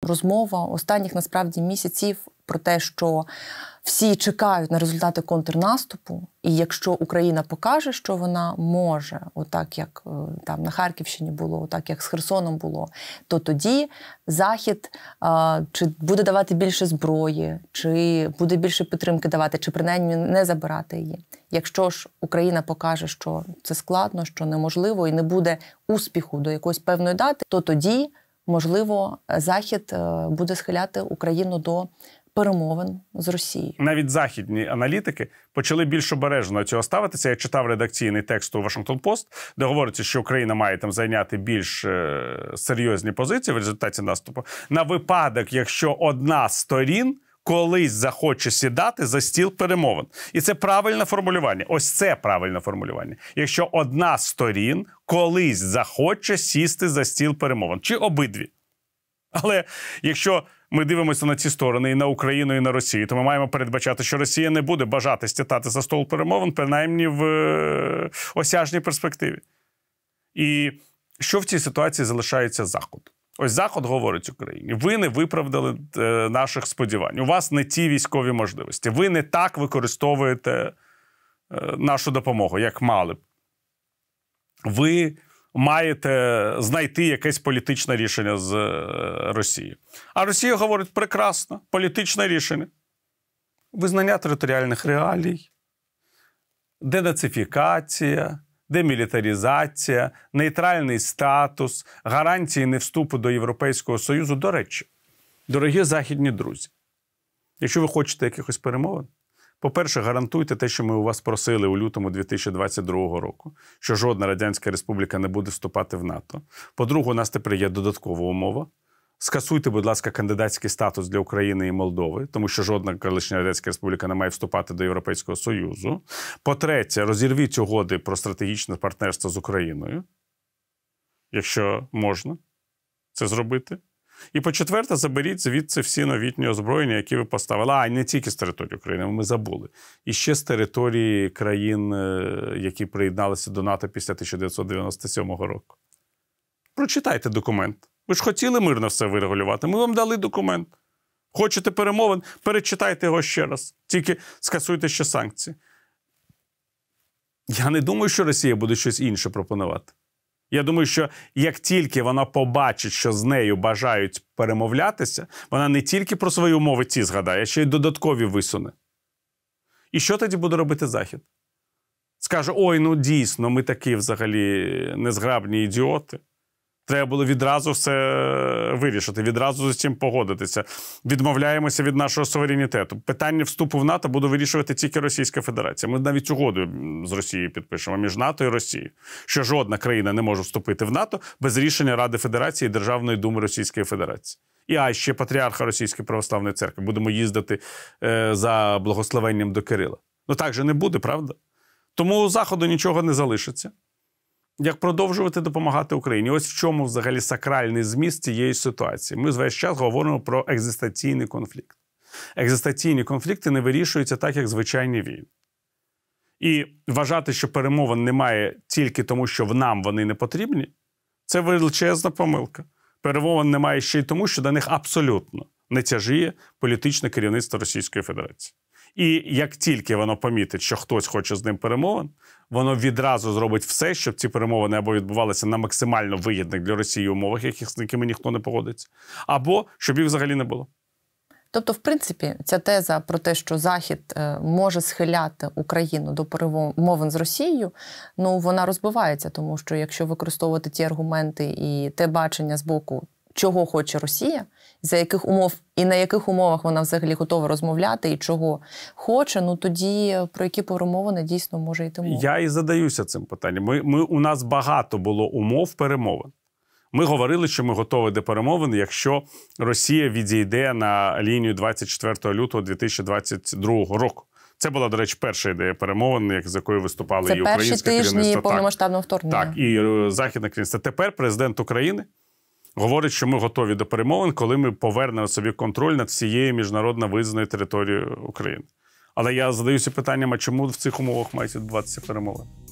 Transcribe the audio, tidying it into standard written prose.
розмова останніх, насправді, місяців про те, що всі чекають на результати контрнаступу, і якщо Україна покаже, що вона може, отак як там на Харківщині було, отак як з Херсоном було, то тоді Захід чи буде давати більше зброї, чи буде більше підтримки давати, чи принаймні не забирати її. Якщо ж Україна покаже, що це складно, що неможливо і не буде успіху до якоїсь певної дати, то тоді, можливо, Захід буде схиляти Україну до перемовин з Росією. Навіть західні аналітики почали більш обережно цього ставитися. Я читав редакційний текст у Вашингтон-Пост, де говориться, що Україна має там зайняти більш серйозні позиції в результаті наступу, на випадок, якщо одна з сторін колись захоче сідати за стіл перемовин. І це правильне формулювання. Ось це правильне формулювання. Якщо одна з сторін колись захоче сісти за стіл перемовин. Чи обидві. Але якщо ми дивимося на ці сторони, і на Україну, і на Росію, то ми маємо передбачати, що Росія не буде бажати сідати за стол перемовин, принаймні в осяжній перспективі. І що в цій ситуації залишається Захід? Ось Захід говорить Україні: ви не виправдали наших сподівань, у вас не ті військові можливості, ви не так використовуєте нашу допомогу, як мали б. Ви маєте знайти якесь політичне рішення з Росією. А Росія говорить: прекрасно, політичне рішення. Визнання територіальних реалій, денацифікація, демілітаризація, нейтральний статус, гарантії невступу до Європейського Союзу. До речі, дорогі західні друзі, якщо ви хочете якихось перемовин, по-перше, гарантуйте те, що ми у вас просили у лютому 2022 року, що жодна Радянська Республіка не буде вступати в НАТО. По-друге, у нас тепер є додаткова умова. Скасуйте, будь ласка, кандидатський статус для України і Молдови, тому що жодна колишня Радянська Республіка не має вступати до Європейського Союзу. По-третє, розірвіть угоди про стратегічне партнерство з Україною, якщо можна це зробити. І по-четверте, заберіть звідси всі новітні озброєння, які ви поставили. А, не тільки з території України, ми забули. І ще з території країн, які приєдналися до НАТО після 1997 року. Прочитайте документ. Ви ж хотіли мирно все вирегулювати. Ми вам дали документ. Хочете перемовин? Перечитайте його ще раз. Тільки скасуйте ще санкції. Я не думаю, що Росія буде щось інше пропонувати. Я думаю, що як тільки вона побачить, що з нею бажають перемовлятися, вона не тільки про свої умови ці згадає, а ще й додаткові висуне. І що тоді буде робити Захід? Скаже: ой, ну дійсно, ми такі взагалі незграбні ідіоти. Треба було відразу все вирішити, відразу з цим погодитися. Відмовляємося від нашого суверенітету. Питання вступу в НАТО буде вирішувати тільки Російська Федерація. Ми навіть угоду з Росією підпишемо, між НАТО і Росією, що жодна країна не може вступити в НАТО без рішення Ради Федерації і Державної думи Російської Федерації. І ще патріарха Російської православної церкви. Будемо їздити за благословенням до Кирила. Ну так же не буде, правда? Тому у Заходу нічого не залишиться. Як продовжувати допомагати Україні? Ось в чому взагалі сакральний зміст цієї ситуації. Ми весь час говоримо про екзистенційний конфлікт. Екзистенційні конфлікти не вирішуються так, як звичайні війни. І вважати, що перемовин немає тільки тому, що нам вони не потрібні, це величезна помилка. Перемовин немає ще й тому, що до них абсолютно не тяжіє політичне керівництво Російської Федерації. І як тільки воно помітить, що хтось хоче з ним перемовин, воно відразу зробить все, щоб ці перемовини або відбувалися на максимально вигідних для Росії умовах, з якими ніхто не погодиться, або щоб їх взагалі не було. Тобто, в принципі, ця теза про те, що Захід може схиляти Україну до перемовин з Росією, ну, вона розбивається, тому що якщо використовувати ті аргументи і те бачення з боку, чого хоче Росія, за яких умов і на яких умовах вона взагалі готова розмовляти і чого хоче, ну тоді про які перемовини дійсно може йти мова? Я і задаюся цим питанням. У нас багато було умов перемовин. Ми говорили, що ми готові до перемовин, якщо Росія відійде на лінію 24 лютого 2022 року. Це була, до речі, перша ідея перемовин, з якою виступали і українське керівництво. Це перші тижні повномасштабного вторгнення. Так, і західне керівництво. Тепер президент України говорить, що ми готові до перемовин, коли ми повернемо собі контроль над всією міжнародно визнаною територією України. Але я задаюся питанням, а чому в цих умовах мають відбуватися перемовини?